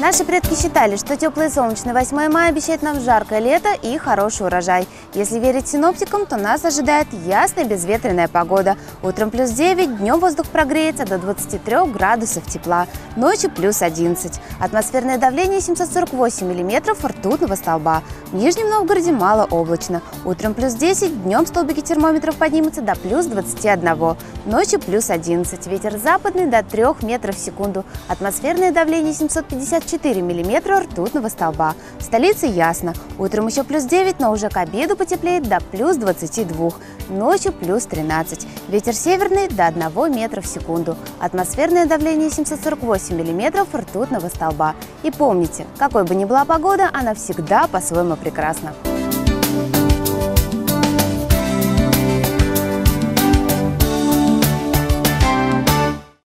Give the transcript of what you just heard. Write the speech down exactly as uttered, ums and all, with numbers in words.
Наши предки считали, что теплое и солнечное восьмое мая обещает нам жаркое лето и хороший урожай. Если верить синоптикам, то нас ожидает ясная безветренная погода. Утром плюс девять, днем воздух прогреется до двадцати трёх градусов тепла, ночью плюс одиннадцать. Атмосферное давление семьсот сорок восемь миллиметров ртутного столба. В Нижнем Новгороде малооблачно. Утром плюс десять, днем столбики термометров поднимутся до плюс двадцати одного, ночью плюс одиннадцать. Ветер западный до трёх метров в секунду. Атмосферное давление семьсот пятьдесят четыре миллиметра ртутного столба. В столице ясно. Утром еще плюс девять, но уже к обеду потеплеет до плюс двадцати двух, ночью плюс тринадцать. Ветер северный до одного метра в секунду. Атмосферное давление семьсот сорок восемь миллиметров ртутного столба. И помните, какой бы ни была погода, она всегда по-своему прекрасна.